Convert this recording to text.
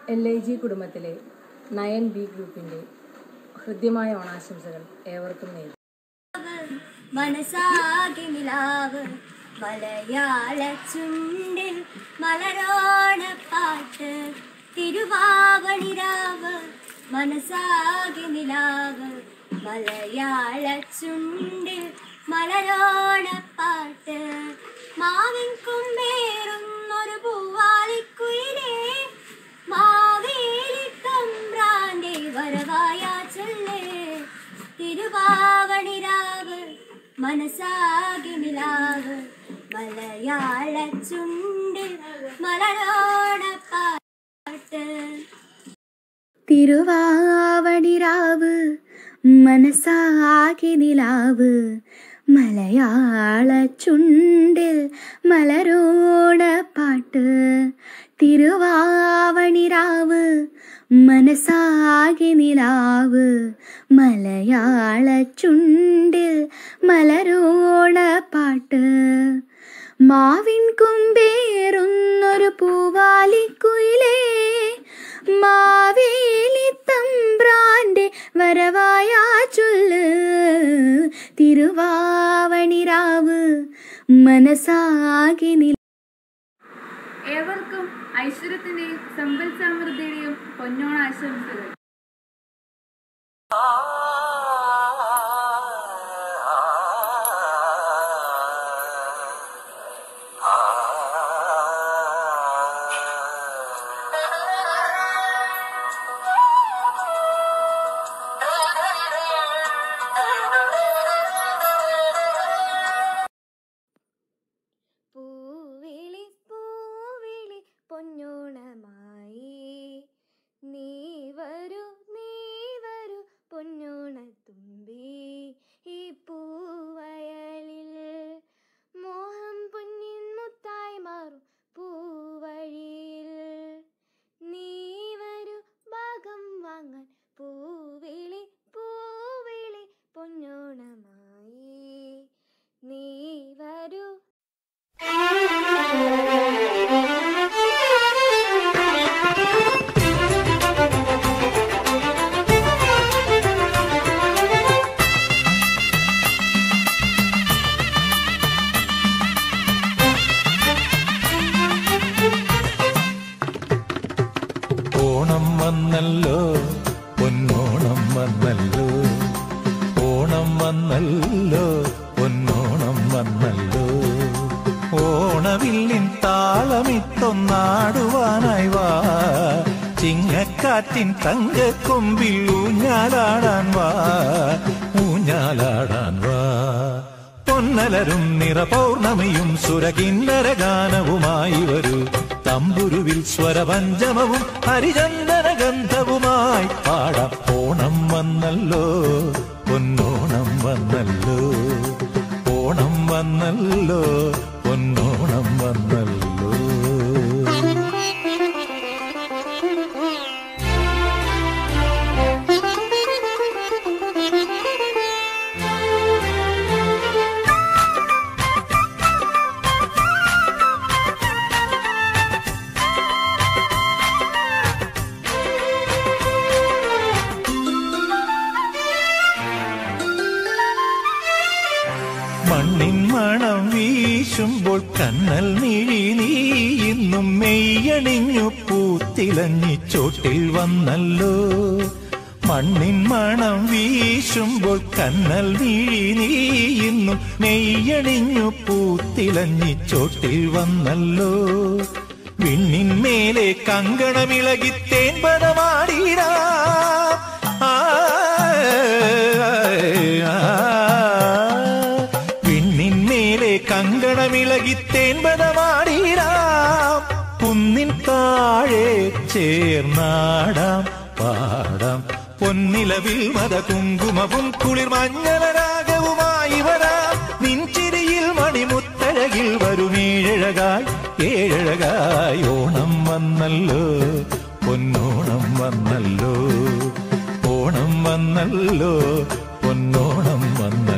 LIG കുടുംബത്തിലെ 9B ഗ്രൂപ്പിന്റെ ഹൃദ്യമായ ഓണാശംസകൾ ഏവർക്കും നേരുന്നു. മനസാകെ നിലാവ് മലയാള ചുണ്ടിൽ മലരോണപ്പാട്ട് തിരുവാവണിരാവ് മനസാകെ നിലാവ് മലയാള ചുണ്ടിൽ മലരോണപ്പാട്ട് മാവിൻ കൊമ്പേറുന്നൊരു പൂവാലിക്കുയിലേ മാവേലി തമ്പ്രാന്റെ വരവായ ചൊല്ലേ തിരുവാവണിരാവ് മനസാകെ നിലാവ് മലയാള ചുണ്ടിൽ മലരോണപ്പാട്ട് തിരുവാവണിരാവ് മനസാകെ നിലാവ് മലയാള ചുണ്ടിൽ മലരോണപ്പാട്ട് തിരുവാവണിരാവ് മനസാകെ നിലാവ് മലയാള ചുണ്ടിൽ മലരോണപ്പാട്ട് മാവിൻ കൊമ്പേറുന്നൊരു പൂവാലിക്കുയിലേ മാവേലി തമ്പ്രാന്റെ വരവായ ചൊല്ല് തിരുവാവണിരാവ് മനസാകെ നില. ഏവർക്കും ഐശ്വര്യത്തിന്റെയും സമ്പൽ സമൃദ്ധിയുടെയും പൊന്നോണാശംസകൾ. പൊന്നോണമായി നീ വരൂ പൊന്നോണത്തുമ്പി ഈ പൂവയലിൽ മോഹം പൊന്നിൻ മുത്തായി മാറും പൂവഴിയിൽ നീ വരൂ ഭാഗം വാങ്ങാൻ പൂവിളി പൊന്നോണമായി നീ വരൂ. ഓണം വന്നല്ലോ പൊന്നോണം വന്നല്ലോ ഓണം വന്നല്ലോ പൊന്നോണം വന്നല്ലോ ഓണവില്ലിൻ താളമിട്ടൊന്നാടുവാനായി വാ ചിങ്ങക്കാറ്റിൻ തങ്കക്കൊമ്പിൽ ഊഞ്ഞാലാടാൻ വാ പൊന്നലരും നിറപൗർണമിയും സുരകിന്നര ഗാനവുമായി വരൂ തമ്പുരുവിൽ സ്വരപഞ്ചമവും ഹരിചന്ദന ഗന്ധവുമായി പാടാം. ഓണം വന്നല്ലോ പൊന്നോണം വന്നല്ലോ ഓണം വന്നല്ലോ പൊന്നോണം വന്നല്ലോ. മണ്ണിൻ മണം വീശുമ്പോൾ കണ്ണൽ മിഴി നീ ഇന്നും മെയ്യണിഞ്ഞു പൂത്തിലഞ്ഞി ചോട്ടിൽ വന്നല്ലോ. മണ്ണിൻ മണം വീശുമ്പോൾ കണ്ണൽ മിഴി നീ ഇന്നും മെയ്യണിഞ്ഞു പൂത്തിലഞ്ഞി ചോട്ടിൽ വന്നല്ലോ. വിണ്ണിന്മേലെ കങ്കണമിളകി തേൻപദമാടിടാ കങ്കണമിളകി തേൻപദമാടിടാം കുന്നിൻ താഴെ ചേർന്നാടാം പാടാം പൊന്നിലവിൽ മത കുങ്കുമവും കുളിർ മഞ്ഞളരാഗവുമായി വരാം നിൻചിരിയിൽ മണിമുത്തഴകിൽ വരുമേഴഴകായി ഓണം വന്നല്ലോ പൊന്നോണം വന്നല്ലോ ഓണം വന്നല്ലോ പൊന്നോണം വന്നല്ലോ.